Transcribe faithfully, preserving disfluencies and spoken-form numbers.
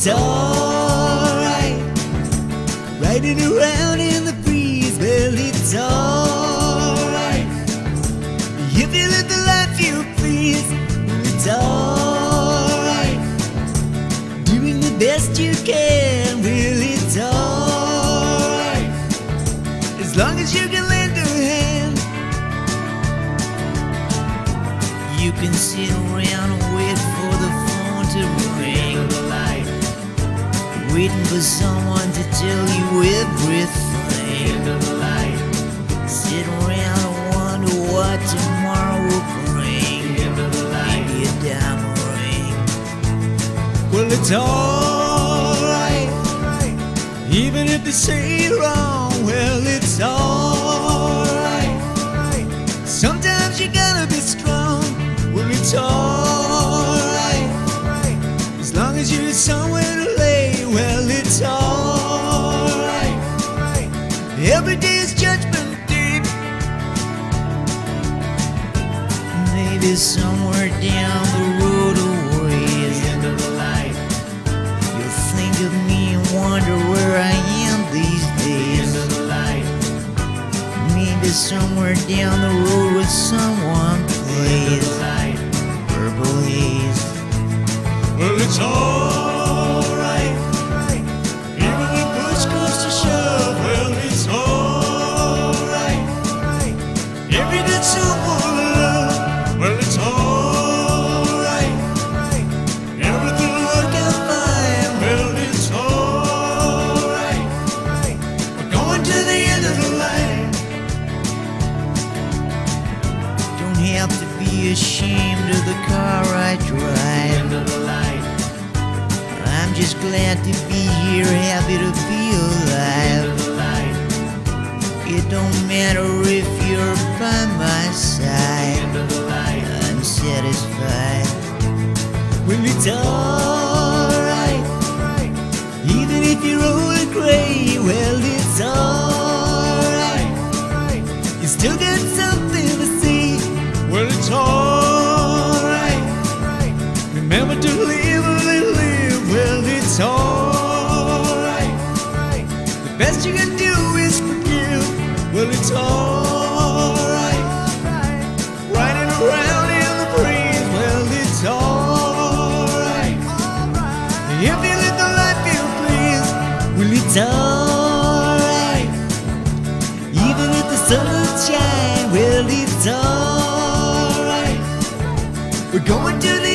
it's alright. Riding around in the breeze, well, it's alright. If you live the life you please, well, it's alright. Doing the best you can, well, it's alright. As long as you can lend a hand. You can sit around and wait for the phone to ring, waiting for someone to tell you everything. Sit around and wonder what tomorrow will bring. Maybe a diamond ring. Well, it's alright, even if they say you're wrong. Well, it's alright. Sometimes you gotta be strong. Well, it's alright, as long as you have somewhere to lay. Well, it's alright. Every day is judgment day. Maybe somewhere down the road away, at the end of the light, you'll think of me and wonder where I am these days. At the end of the light. Maybe somewhere down the road with someone plays Purple Haze. Well, it's alright, even when push comes to shove. Well, it's alright. If you get someone to love, well, it's alright. Everything will work out fine. Well, it's alright. We're going to the end of the line. Don't have to be ashamed of the car I drive. End of the line. I'm just glad to be here, happy to be alive. It don't matter if you're by my side, I'm satisfied. Well, it's alright, even if you're old and gray. Well, it's alright, you still got something to say. Well, it's alright, remember to live and live. Well, it's alright, the best you can do is forgive. Well, it's alright, riding around in the breeze. Well, it's alright, if you live the life you please. Well, it's alright, even if the sun will shine. Well, it's alright, we're going to the